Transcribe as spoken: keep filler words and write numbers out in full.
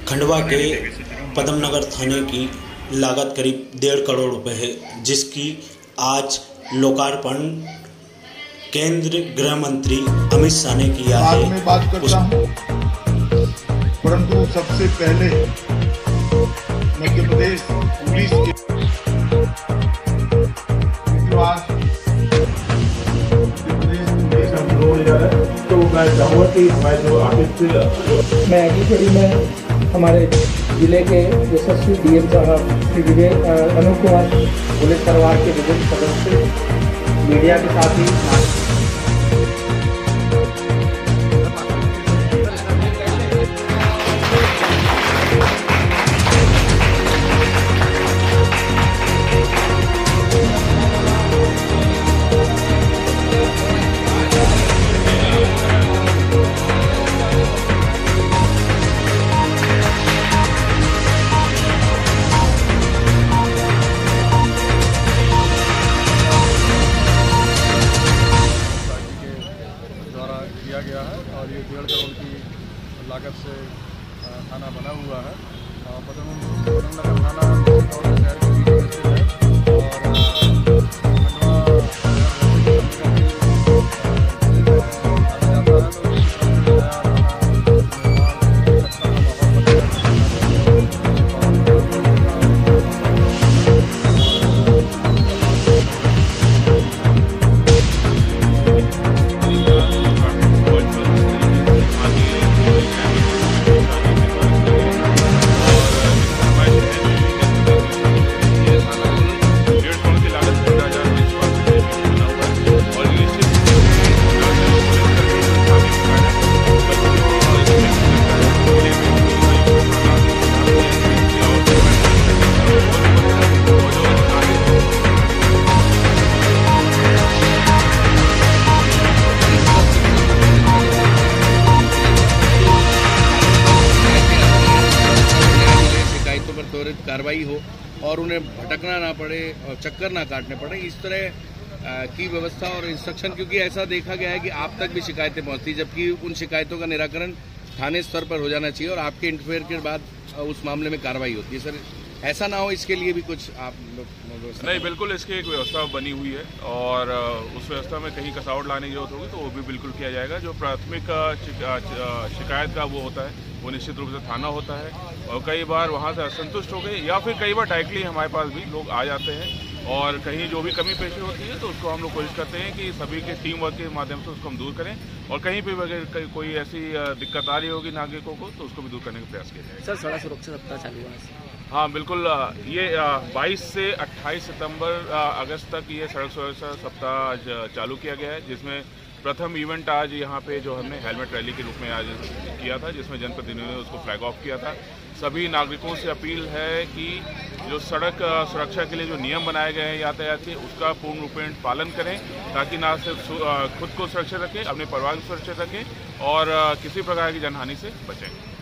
खंडवा के पद्मनगर थाने की लागत करीब डेढ़ करोड़ रुपए है, जिसकी आज लोकार्पण केंद्र गृह मंत्री अमित शाह ने किया है। बाद में बात करता हूं, परंतु सबसे पहले मध्य प्रदेश पुलिस के तो मैं चाहूँगा कि मैं जो आर्टिस्ट मैं अगली कड़ी में हमारे जिले के यशस्वी डीएम साहब श्री विवेक अनूप कुमार, पुलिस परिवार के विभिन्न सदस्य, मीडिया के साथ ही किया गया है और ये डेढ़ करोड़ की लागत से थाना बना हुआ है। पद्मनगर थाना शहर के बीच में स्थित है त्वरित कार्रवाई हो और उन्हें भटकना ना पड़े और चक्कर ना काटने पड़े, इस तरह की व्यवस्था और इंस्ट्रक्शन। क्योंकि ऐसा देखा गया है कि आप तक भी शिकायतें पहुंचती, जबकि उन शिकायतों का निराकरण थाने स्तर पर हो जाना चाहिए और आपके इंटरफेयर के बाद उस मामले में कार्रवाई होती है। सर, ऐसा ना हो, इसके लिए भी कुछ आप लोग? नहीं, बिल्कुल इसकी एक व्यवस्था बनी हुई है और उस व्यवस्था में कहीं कसावट लाने की जरूरत होगी तो वो भी बिल्कुल किया जाएगा। जो प्राथमिक शिकायत का वो होता है वो निश्चित रूप से थाना होता है और कई बार वहाँ से असंतुष्ट हो गए या फिर कई बार डायरेक्टली हमारे पास भी लोग आ जाते हैं और कहीं जो भी कमी पेशी होती है तो उसको हम लोग कोशिश करते हैं कि सभी के टीम वर्क के माध्यम से उसको हम दूर करें और कहीं भी अगर कोई ऐसी दिक्कत आ रही होगी नागरिकों को तो उसको भी दूर करने का प्रयास किया जाएगा। सर, सड़क सुरक्षा सप्ताह चालू है। हाँ बिल्कुल, ये बाईस से अट्ठाईस सितंबर अगस्त तक ये सड़क सुरक्षा सप्ताह चालू किया गया है, जिसमें प्रथम इवेंट आज यहाँ पे जो हमने हेलमेट रैली के रूप में आज किया था, जिसमें जनप्रतिनिधियों ने उसको फ्लैग ऑफ किया था। सभी नागरिकों से अपील है कि जो सड़क सुरक्षा के लिए जो नियम बनाए गए हैं यातायात के, उसका पूर्ण रूपेण पालन करें ताकि ना सिर्फ खुद को सुरक्षित रखें, अपने परिवार को सुरक्षित रखें और किसी प्रकार की जनहानि से बचें।